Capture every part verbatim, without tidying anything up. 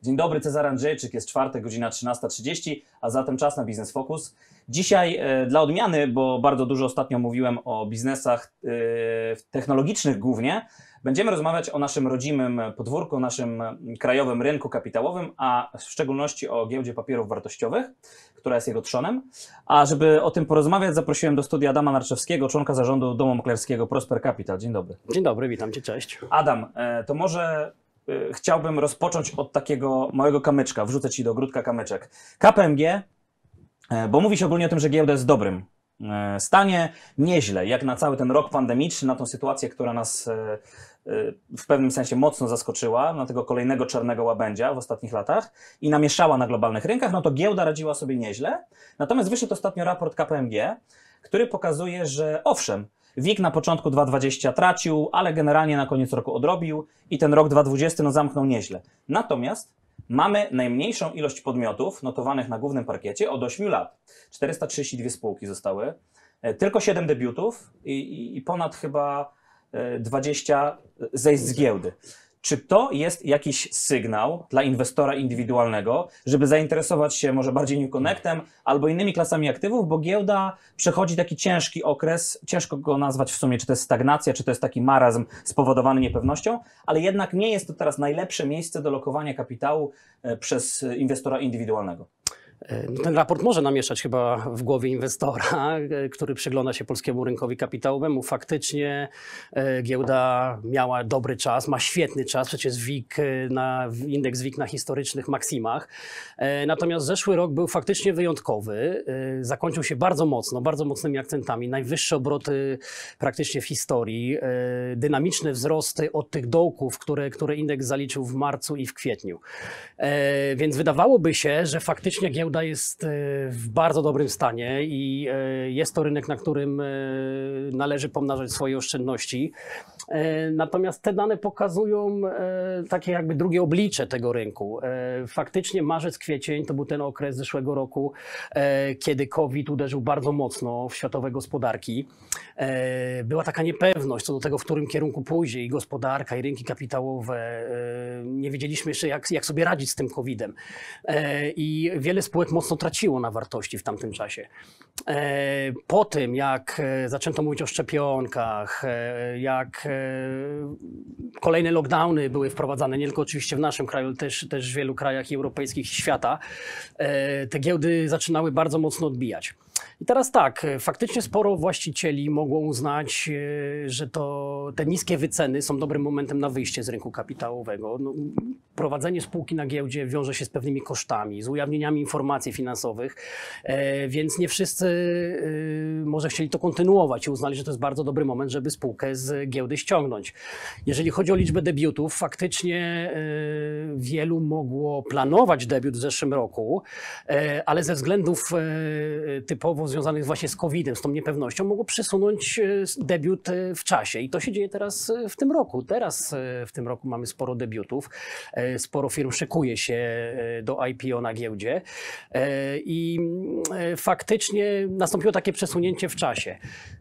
Dzień dobry, Cezary Andrzejczyk, jest czwartek, godzina trzynasta trzydzieści, a zatem czas na Biznes Focus. Dzisiaj e, dla odmiany, bo bardzo dużo ostatnio mówiłem o biznesach e, technologicznych głównie, będziemy rozmawiać o naszym rodzimym podwórku, naszym krajowym rynku kapitałowym, a w szczególności o giełdzie papierów wartościowych, która jest jego trzonem. A żeby o tym porozmawiać, zaprosiłem do studia Adama Narczewskiego, członka zarządu domu maklerskiego Prosper Capital. Dzień dobry. Dzień dobry, witam Cię, cześć. Adam, e, to może... Chciałbym rozpocząć od takiego małego kamyczka, wrzucę Ci do ogródka kamyczek. K P M G, bo mówi się ogólnie o tym, że giełda jest w dobrym stanie, nieźle, jak na cały ten rok pandemiczny, na tą sytuację, która nas w pewnym sensie mocno zaskoczyła, na tego kolejnego czarnego łabędzia w ostatnich latach i namieszała na globalnych rynkach, no to giełda radziła sobie nieźle. Natomiast wyszedł ostatnio raport K P M G, który pokazuje, że owszem, W I G na początku dwa tysiące dwudziestego tracił, ale generalnie na koniec roku odrobił i ten rok dwa tysiące dwudziesty no, zamknął nieźle. Natomiast mamy najmniejszą ilość podmiotów notowanych na głównym parkiecie od ośmiu lat. czterysta trzydzieści dwie spółki zostały, tylko siedem debiutów i, i, i ponad chyba dwadzieścia zejść z giełdy. Czy to jest jakiś sygnał dla inwestora indywidualnego, żeby zainteresować się może bardziej New Connectem albo innymi klasami aktywów, bo giełda przechodzi taki ciężki okres, ciężko go nazwać w sumie, czy to jest stagnacja, czy to jest taki marazm spowodowany niepewnością, ale jednak nie jest to teraz najlepsze miejsce do lokowania kapitału przez inwestora indywidualnego. Ten raport może namieszać chyba w głowie inwestora, który przygląda się polskiemu rynkowi kapitałowemu. Faktycznie giełda miała dobry czas, ma świetny czas, przecież W I G na, indeks W I G na historycznych maksimach. Natomiast zeszły rok był faktycznie wyjątkowy. Zakończył się bardzo mocno, bardzo mocnymi akcentami. Najwyższe obroty praktycznie w historii. Dynamiczne wzrosty od tych dołków, które, które indeks zaliczył w marcu i w kwietniu. Więc wydawałoby się, że faktycznie giełda jest w bardzo dobrym stanie i jest to rynek, na którym należy pomnażać swoje oszczędności. Natomiast te dane pokazują takie jakby drugie oblicze tego rynku. Faktycznie marzec, kwiecień to był ten okres zeszłego roku, kiedy COVID uderzył bardzo mocno w światowe gospodarki. Była taka niepewność co do tego, w którym kierunku pójdzie i gospodarka, i rynki kapitałowe. Nie wiedzieliśmy jeszcze, jak, jak sobie radzić z tym kowidem. I wiele spółek mocno traciło na wartości w tamtym czasie. Po tym, jak zaczęto mówić o szczepionkach, jak kolejne lockdowny były wprowadzane, nie tylko oczywiście w naszym kraju, ale też, też w wielu krajach europejskich świata, te giełdy zaczynały bardzo mocno odbijać. I teraz tak, faktycznie sporo właścicieli mogło uznać, że to te niskie wyceny są dobrym momentem na wyjście z rynku kapitałowego. No, prowadzenie spółki na giełdzie wiąże się z pewnymi kosztami, z ujawnieniami informacji finansowych, e, więc nie wszyscy e, może chcieli to kontynuować i uznali, że to jest bardzo dobry moment, żeby spółkę z giełdy ściągnąć. Jeżeli chodzi o liczbę debiutów, faktycznie e, wielu mogło planować debiut w zeszłym roku, e, ale ze względów e, typowo związanych właśnie z kowidem, z tą niepewnością, mogło przesunąć debiut w czasie. I to się dzieje teraz w tym roku. Teraz w tym roku mamy sporo debiutów. Sporo firm szykuje się do I P O na giełdzie. I faktycznie nastąpiło takie przesunięcie w czasie.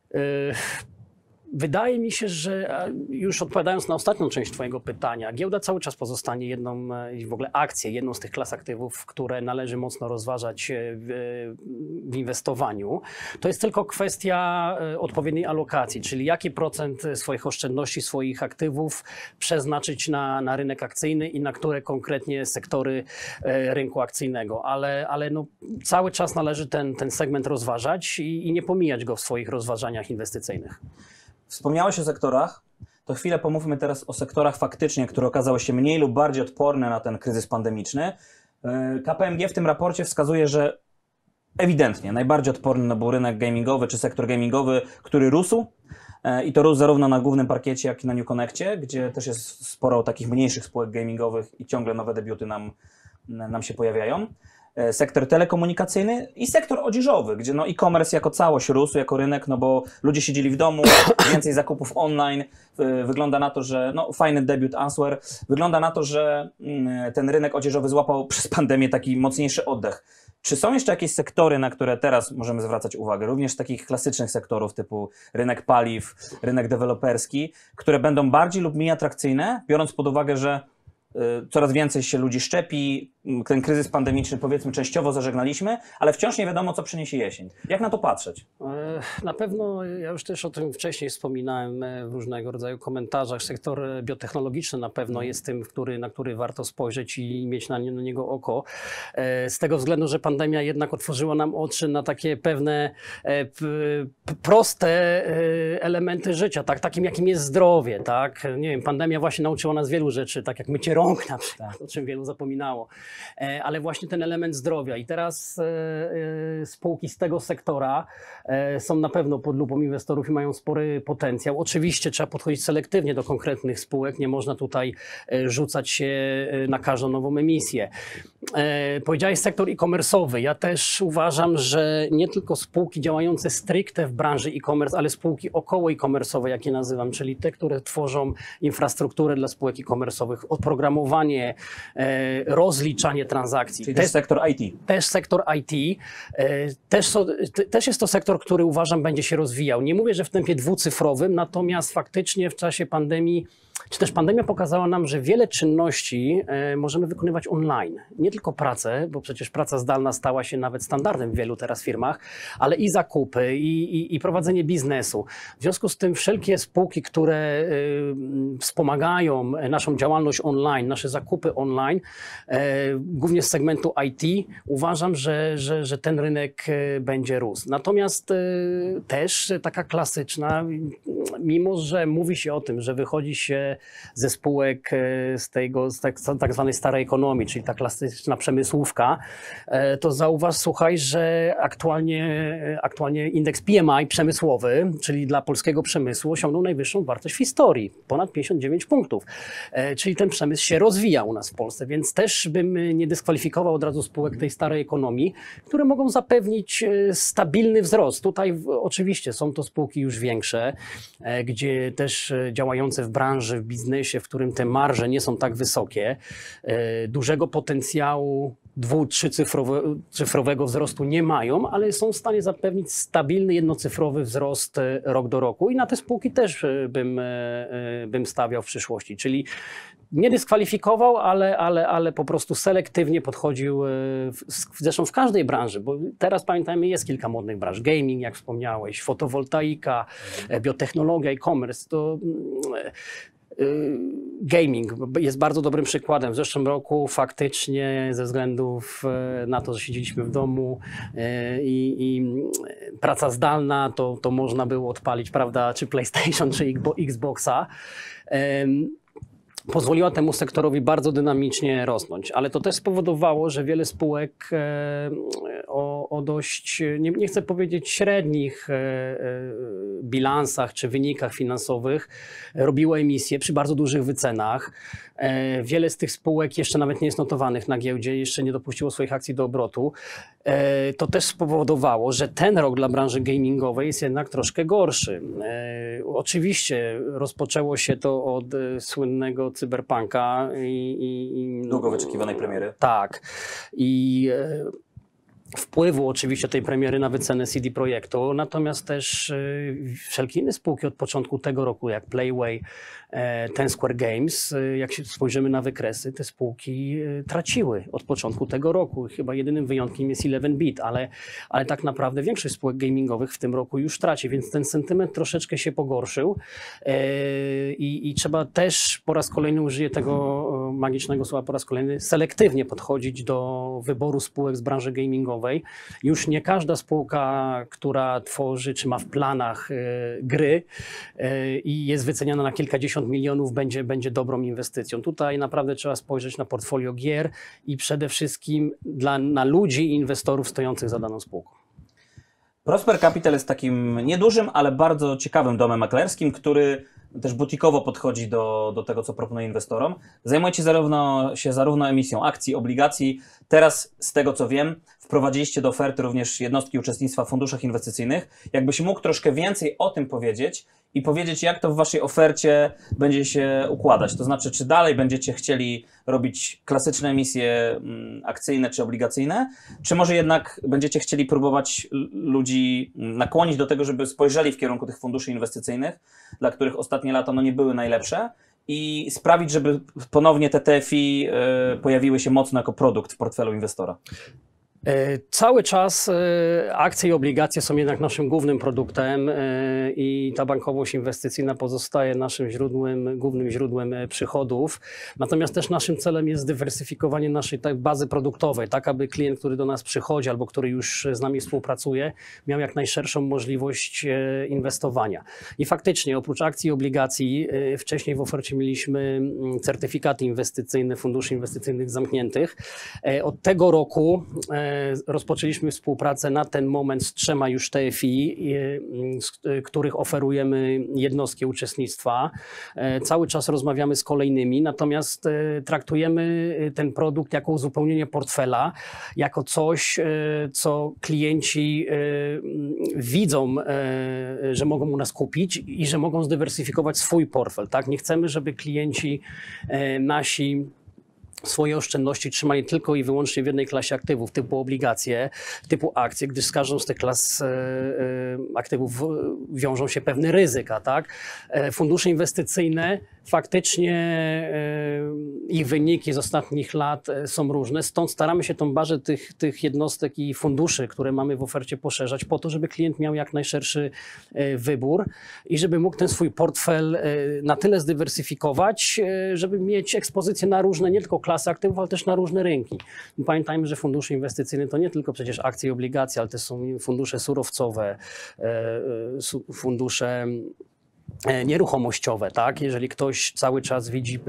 Wydaje mi się, że już odpowiadając na ostatnią część Twojego pytania, giełda cały czas pozostanie jedną, w ogóle akcję, jedną z tych klas aktywów, które należy mocno rozważać w, w inwestowaniu. To jest tylko kwestia odpowiedniej alokacji, czyli jaki procent swoich oszczędności, swoich aktywów przeznaczyć na, na rynek akcyjny i na które konkretnie sektory rynku akcyjnego. Ale, ale no, cały czas należy ten, ten segment rozważać i, i nie pomijać go w swoich rozważaniach inwestycyjnych. Wspomniałeś o sektorach, to chwilę pomówmy teraz o sektorach faktycznie, które okazały się mniej lub bardziej odporne na ten kryzys pandemiczny. K P M G w tym raporcie wskazuje, że ewidentnie najbardziej odporny był rynek gamingowy czy sektor gamingowy, który rósł i to rósł zarówno na głównym parkiecie, jak i na New Connectie, gdzie też jest sporo takich mniejszych spółek gamingowych i ciągle nowe debiuty nam, nam się pojawiają. Sektor telekomunikacyjny i sektor odzieżowy, gdzie no e-commerce jako całość rósł, jako rynek, no bo ludzie siedzieli w domu, więcej zakupów online. Wygląda na to, że no fajny debiut Answer. Wygląda na to, że ten rynek odzieżowy złapał przez pandemię taki mocniejszy oddech. Czy są jeszcze jakieś sektory, na które teraz możemy zwracać uwagę, również takich klasycznych sektorów typu rynek paliw, rynek deweloperski, które będą bardziej lub mniej atrakcyjne, biorąc pod uwagę, że coraz więcej się ludzi szczepi, ten kryzys pandemiczny powiedzmy częściowo zażegnaliśmy, ale wciąż nie wiadomo, co przyniesie jesień. Jak na to patrzeć? Na pewno, ja już też o tym wcześniej wspominałem w różnego rodzaju komentarzach, sektor biotechnologiczny na pewno jest tym, który, na który warto spojrzeć i mieć na, nie, na niego oko. Z tego względu, że pandemia jednak otworzyła nam oczy na takie pewne p, proste elementy życia, tak? Takim jakim jest zdrowie. Tak? Nie wiem, pandemia właśnie nauczyła nas wielu rzeczy, tak jak mycie rąk na przykład, o czym wielu zapominało. Ale właśnie ten element zdrowia i teraz spółki z tego sektora są na pewno pod lupą inwestorów i mają spory potencjał. Oczywiście trzeba podchodzić selektywnie do konkretnych spółek, nie można tutaj rzucać się na każdą nową emisję. Powiedziałeś sektor e-commerce'owy. Ja też uważam, że nie tylko spółki działające stricte w branży e-commerce, ale spółki około e-commerce'owe, jak je nazywam, czyli te, które tworzą infrastrukturę dla spółek e-commerce'owych, oprogramowanie, rozliczanie transakcji. Czyli też sektor I T. Też sektor I T. Też, so, też jest to sektor, który uważam będzie się rozwijał. Nie mówię, że w tempie dwucyfrowym, natomiast faktycznie w czasie pandemii, czy też pandemia pokazała nam, że wiele czynności możemy wykonywać online. Nie tylko pracę, bo przecież praca zdalna stała się nawet standardem w wielu teraz firmach, ale i zakupy, i, i, i prowadzenie biznesu. W związku z tym wszelkie spółki, które y, wspomagają naszą działalność online, nasze zakupy online, y, głównie z segmentu I T, uważam, że, że, że ten rynek y, będzie rósł. Natomiast y, też taka klasyczna, mimo że mówi się o tym, że wychodzi się ze spółek z, tego, z tak, tak zwanej starej ekonomii, czyli ta klasyczna przemysłówka, to zauważ, słuchaj, że aktualnie, aktualnie indeks P M I przemysłowy, czyli dla polskiego przemysłu, osiągnął najwyższą wartość w historii, ponad pięćdziesiąt dziewięć punktów. Czyli ten przemysł się rozwija u nas w Polsce, więc też bym nie dyskwalifikował od razu spółek tej starej ekonomii, które mogą zapewnić stabilny wzrost. Tutaj oczywiście są to spółki już większe, gdzie też działające w branży, w biznesie, w którym te marże nie są tak wysokie, dużego potencjału dwu-, trzycyfrowego wzrostu nie mają, ale są w stanie zapewnić stabilny, jednocyfrowy wzrost rok do roku i na te spółki też bym, bym stawiał w przyszłości. Czyli nie dyskwalifikował, ale, ale, ale po prostu selektywnie podchodził, zresztą w każdej branży, bo teraz pamiętajmy, jest kilka modnych branż. Gaming, jak wspomniałeś, fotowoltaika, biotechnologia, e-commerce, to gaming jest bardzo dobrym przykładem. W zeszłym roku faktycznie ze względów na to, że siedzieliśmy w domu i, i praca zdalna, to, to można było odpalić, prawda, czy PlayStation, czy Xboxa. Pozwoliła temu sektorowi bardzo dynamicznie rosnąć, ale to też spowodowało, że wiele spółek e, o, o dość, nie, nie chcę powiedzieć średnich e, e, bilansach czy wynikach finansowych robiło emisje przy bardzo dużych wycenach. E, wiele z tych spółek jeszcze nawet nie jest notowanych na giełdzie, jeszcze nie dopuściło swoich akcji do obrotu. E, to też spowodowało, że ten rok dla branży gamingowej jest jednak troszkę gorszy. E, oczywiście rozpoczęło się to od e, słynnego Cyberpunka i, i, i długo wyczekiwanej premiery. Tak. I e, wpływu oczywiście tej premiery na wycenę C D Projektu, natomiast też e, wszelkie inne spółki od początku tego roku, jak Playway, e, Ten Square Games, e, jak się spojrzymy na wykresy, te spółki e, traciły od początku tego roku. Chyba jedynym wyjątkiem jest eleven bit, ale, ale tak naprawdę większość spółek gamingowych w tym roku już traci, więc ten sentyment troszeczkę się pogorszył e, i, i trzeba też po raz kolejny, użyję tego magicznego słowa po raz kolejny, selektywnie podchodzić do wyboru spółek z branży gamingowej. Już nie każda spółka, która tworzy czy ma w planach y, gry y, i jest wyceniana na kilkadziesiąt milionów, będzie, będzie dobrą inwestycją. Tutaj naprawdę trzeba spojrzeć na portfolio gier i przede wszystkim dla, na ludzi i inwestorów stojących za daną spółką. Prosper Capital jest takim niedużym, ale bardzo ciekawym domem maklerskim, który też butikowo podchodzi do, do tego, co proponuje inwestorom. Zajmujecie zarówno, się zarówno emisją akcji, obligacji. Teraz, z tego co wiem, wprowadziliście do oferty również jednostki uczestnictwa w funduszach inwestycyjnych. Jakbyś mógł troszkę więcej o tym powiedzieć i powiedzieć, jak to w waszej ofercie będzie się układać. To znaczy, czy dalej będziecie chcieli robić klasyczne emisje akcyjne czy obligacyjne, czy może jednak będziecie chcieli próbować ludzi nakłonić do tego, żeby spojrzeli w kierunku tych funduszy inwestycyjnych, dla których ostatnie lata no, nie były najlepsze, i sprawić, żeby ponownie te T F I y, pojawiły się mocno jako produkt w portfelu inwestora? Cały czas akcje i obligacje są jednak naszym głównym produktem i ta bankowość inwestycyjna pozostaje naszym źródłem, głównym źródłem przychodów. Natomiast też naszym celem jest zdywersyfikowanie naszej bazy produktowej, tak aby klient, który do nas przychodzi albo który już z nami współpracuje, miał jak najszerszą możliwość inwestowania. I faktycznie oprócz akcji i obligacji wcześniej w ofercie mieliśmy certyfikaty inwestycyjne, funduszy inwestycyjnych zamkniętych. Od tego roku rozpoczęliśmy współpracę na ten moment z trzema już T F I, z których oferujemy jednostki uczestnictwa. Cały czas rozmawiamy z kolejnymi, natomiast traktujemy ten produkt jako uzupełnienie portfela, jako coś, co klienci widzą, że mogą u nas kupić i że mogą zdywersyfikować swój portfel. Tak? Nie chcemy, żeby klienci nasi swoje oszczędności trzymali tylko i wyłącznie w jednej klasie aktywów, typu obligacje, typu akcje, gdyż z każdą z tych klas e, aktywów wiążą się pewne ryzyka. Tak? E, fundusze inwestycyjne, faktycznie e, ich wyniki z ostatnich lat są różne, stąd staramy się tą bazę tych, tych jednostek i funduszy, które mamy w ofercie, poszerzać po to, żeby klient miał jak najszerszy e, wybór i żeby mógł ten swój portfel e, na tyle zdywersyfikować, e, żeby mieć ekspozycję na różne, nie tylko klasy aktywów, ale też na różne rynki. Pamiętajmy, że fundusze inwestycyjne to nie tylko przecież akcje i obligacje, ale też są fundusze surowcowe, fundusze nieruchomościowe. Tak? Jeżeli ktoś cały czas widzi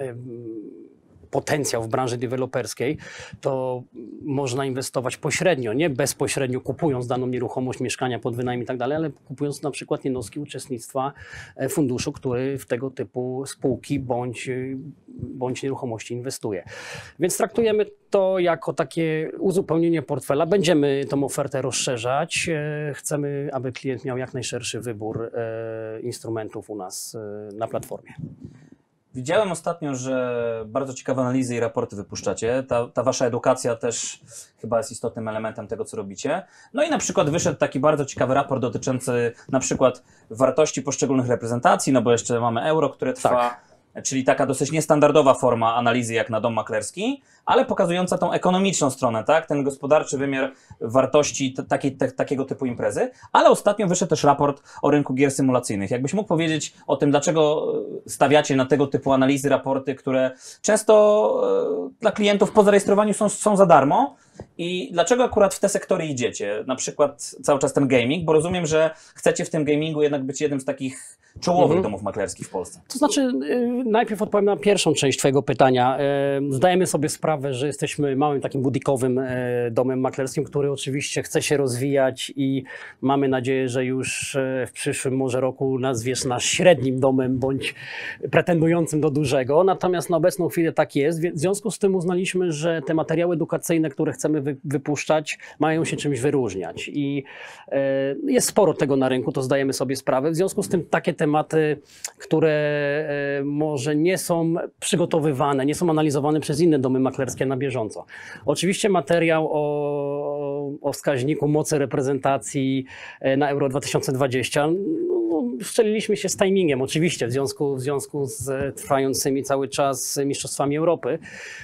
potencjał w branży deweloperskiej, to można inwestować pośrednio, nie bezpośrednio kupując daną nieruchomość, mieszkania pod wynajem i tak dalej, ale kupując na przykład jednostki uczestnictwa funduszu, który w tego typu spółki bądź, bądź nieruchomości inwestuje. Więc traktujemy to jako takie uzupełnienie portfela. Będziemy tą ofertę rozszerzać. Chcemy, aby klient miał jak najszerszy wybór instrumentów u nas na platformie. Widziałem ostatnio, że bardzo ciekawe analizy i raporty wypuszczacie. Ta, ta wasza edukacja też chyba jest istotnym elementem tego, co robicie. No i na przykład wyszedł taki bardzo ciekawy raport dotyczący na przykład wartości poszczególnych reprezentacji, no bo jeszcze mamy euro, które trwa, tak. Czyli taka dosyć niestandardowa forma analizy jak na dom maklerski, ale pokazująca tą ekonomiczną stronę, tak? Ten gospodarczy wymiar wartości takiej, te, takiego typu imprezy. Ale ostatnio wyszedł też raport o rynku gier symulacyjnych. Jakbyś mógł powiedzieć o tym, dlaczego stawiacie na tego typu analizy, raporty, które często dla klientów po zarejestrowaniu są, są za darmo, i dlaczego akurat w te sektory idziecie? Na przykład cały czas ten gaming, bo rozumiem, że chcecie w tym gamingu jednak być jednym z takich czołowych mhm. domów maklerskich w Polsce. To znaczy, najpierw odpowiem na pierwszą część twojego pytania. Zdajemy sobie sprawę, że jesteśmy małym takim budikowym domem maklerskim, który oczywiście chce się rozwijać i mamy nadzieję, że już w przyszłym może roku nazwiesz nas średnim domem bądź pretendującym do dużego. Natomiast na obecną chwilę tak jest. W związku z tym uznaliśmy, że te materiały edukacyjne, które chcemy wypuszczać, mają się czymś wyróżniać. I jest sporo tego na rynku, to zdajemy sobie sprawę. W związku z tym takie tematy, które może nie są przygotowywane, nie są analizowane przez inne domy maklerskie na bieżąco. Oczywiście materiał o, o wskaźniku mocy reprezentacji na Euro dwa tysiące dwadzieścia, no, strzeliliśmy się z timingiem oczywiście w związku, w związku z trwającymi cały czas Mistrzostwami Europy.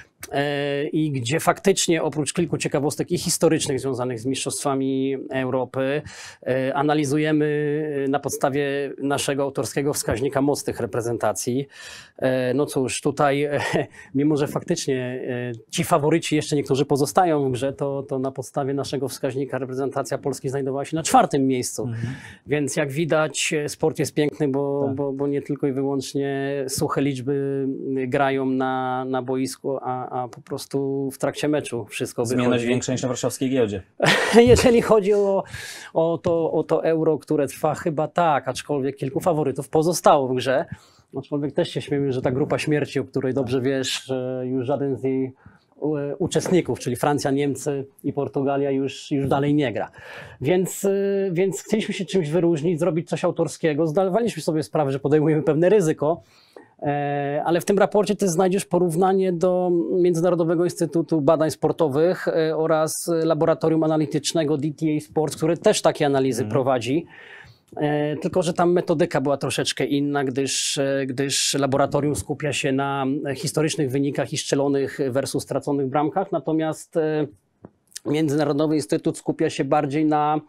I gdzie faktycznie oprócz kilku ciekawostek i historycznych związanych z Mistrzostwami Europy analizujemy na podstawie naszego autorskiego wskaźnika moc tych reprezentacji. No cóż, tutaj mimo, że faktycznie ci faworyci jeszcze niektórzy pozostają w grze, to, to na podstawie naszego wskaźnika reprezentacja Polski znajdowała się na czwartym miejscu. Mhm. Więc jak widać sport jest piękny, bo, tak. bo, bo nie tylko i wyłącznie suche liczby grają na, na boisku, a a po prostu w trakcie meczu wszystko wychodzi. Zmienność większa niż na warszawskiej giełdzie. Jeżeli chodzi o, o, to, o to euro, które trwa, chyba tak, aczkolwiek kilku faworytów pozostało w grze. Aczkolwiek też się śmiejemy, że ta grupa śmierci, o której dobrze wiesz, że już żaden z jej uczestników, czyli Francja, Niemcy i Portugalia już, już dalej nie gra. Więc, więc chcieliśmy się czymś wyróżnić, zrobić coś autorskiego. Zdawaliśmy sobie sprawę, że podejmujemy pewne ryzyko, ale w tym raporcie też znajdziesz porównanie do Międzynarodowego Instytutu Badań Sportowych oraz laboratorium analitycznego D T A Sports, które też takie analizy mm. prowadzi. E, tylko że tam metodyka była troszeczkę inna, gdyż, e, gdyż laboratorium skupia się na historycznych wynikach i strzelonych versus straconych bramkach, natomiast e, Międzynarodowy Instytut skupia się bardziej na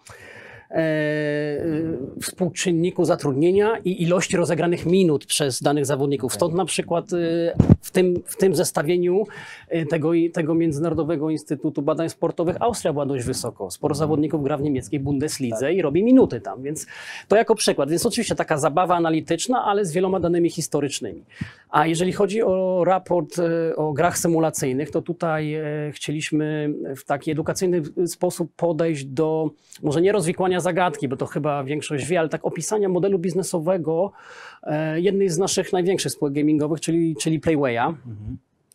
E, współczynniku zatrudnienia i ilości rozegranych minut przez danych zawodników. Stąd na przykład e, w tym, w tym zestawieniu e, tego, tego Międzynarodowego Instytutu Badań Sportowych Austria była dość wysoko. Sporo zawodników gra w niemieckiej Bundeslidze tak. i robi minuty tam, więc to jako przykład. Więc oczywiście taka zabawa analityczna, ale z wieloma danymi historycznymi. A jeżeli chodzi o raport e, o grach symulacyjnych, to tutaj e, chcieliśmy w taki edukacyjny sposób podejść do może nie rozwikłania zagadki, bo to chyba większość wie, ale tak opisania modelu biznesowego e, jednej z naszych największych spółek gamingowych, czyli, czyli Playwaya. Mhm.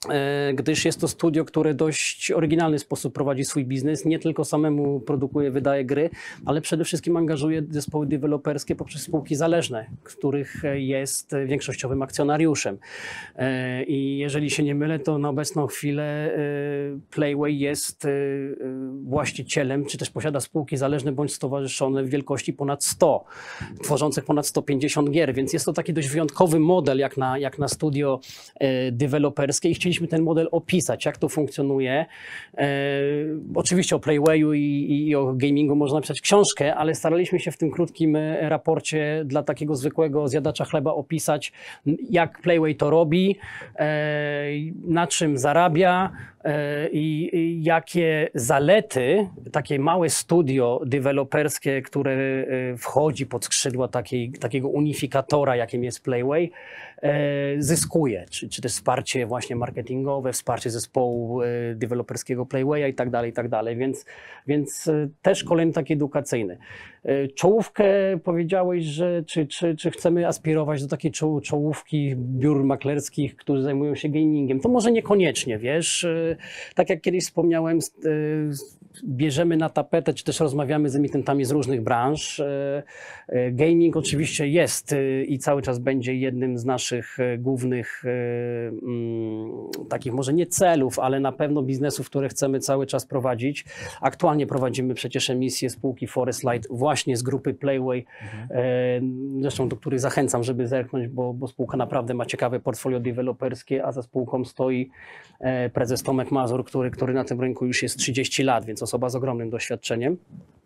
E, gdyż jest to studio, które w dość oryginalny sposób prowadzi swój biznes. Nie tylko samemu produkuje, wydaje gry, ale przede wszystkim angażuje zespoły deweloperskie poprzez spółki zależne, których jest większościowym akcjonariuszem. E, I jeżeli się nie mylę, to na obecną chwilę e, Playway jest e, właścicielem, czy też posiada spółki zależne bądź stowarzyszone w wielkości ponad sto, tworzących ponad sto pięćdziesiąt gier, więc jest to taki dość wyjątkowy model jak na, jak na studio e, deweloperskie i chcieliśmy ten model opisać, jak to funkcjonuje. E, oczywiście o Playwayu i, i o gamingu można napisać książkę, ale staraliśmy się w tym krótkim raporcie dla takiego zwykłego zjadacza chleba opisać, jak Playway to robi, e, na czym zarabia e, i, i jakie zalety takie małe studio deweloperskie, które e, wchodzi pod skrzydła takiej, takiego unifikatora, jakim jest Playway, e, zyskuje, czy, czy też wsparcie właśnie marketingowe, wsparcie zespołu e, deweloperskiego Playwaya i tak dalej, i tak dalej, więc, więc e, też kolejny taki edukacyjny. E, czołówkę powiedziałeś, że czy, czy, czy chcemy aspirować do takiej czo czołówki biur maklerskich, którzy zajmują się gamingiem. To może niekoniecznie, wiesz, e, tak jak kiedyś wspomniałem, e, bierzemy na tapetę, czy też rozmawiamy z emitentami z różnych branż. Gaming oczywiście jest i cały czas będzie jednym z naszych głównych takich może nie celów, ale na pewno biznesów, które chcemy cały czas prowadzić. Aktualnie prowadzimy przecież emisję spółki Forest Light właśnie z grupy Playway, mhm. zresztą do których zachęcam, żeby zerknąć, bo, bo spółka naprawdę ma ciekawe portfolio deweloperskie, a za spółką stoi prezes Tomek Mazur, który, który na tym rynku już jest trzydzieści lat, więc osoba z ogromnym doświadczeniem.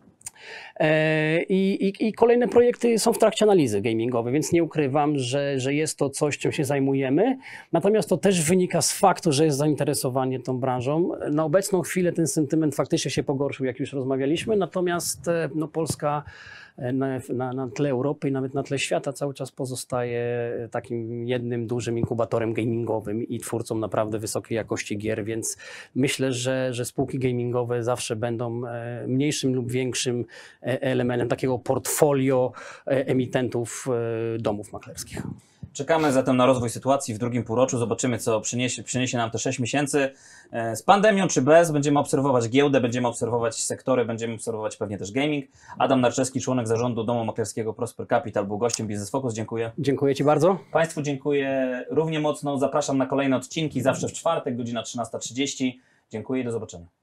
I, i, I kolejne projekty są w trakcie analizy gamingowej, więc nie ukrywam, że, że jest to coś, czym się zajmujemy. Natomiast to też wynika z faktu, że jest zainteresowanie tą branżą. Na obecną chwilę ten sentyment faktycznie się pogorszył, jak już rozmawialiśmy, natomiast no, Polska na, na, na tle Europy i nawet na tle świata cały czas pozostaje takim jednym dużym inkubatorem gamingowym i twórcą naprawdę wysokiej jakości gier, więc myślę, że, że spółki gamingowe zawsze będą mniejszym lub większym elementem takiego portfolio emitentów domów maklerskich. Czekamy zatem na rozwój sytuacji w drugim półroczu. Zobaczymy, co przyniesie, przyniesie nam te sześć miesięcy. Z pandemią czy bez będziemy obserwować giełdę, będziemy obserwować sektory, będziemy obserwować pewnie też gaming. Adam Narczewski, członek zarządu domu maklerskiego Prosper Capital, był gościem Biznes Focus. Dziękuję. Dziękuję Ci bardzo. Państwu dziękuję równie mocno. Zapraszam na kolejne odcinki, zawsze w czwartek, godzina trzynasta trzydzieści. Dziękuję i do zobaczenia.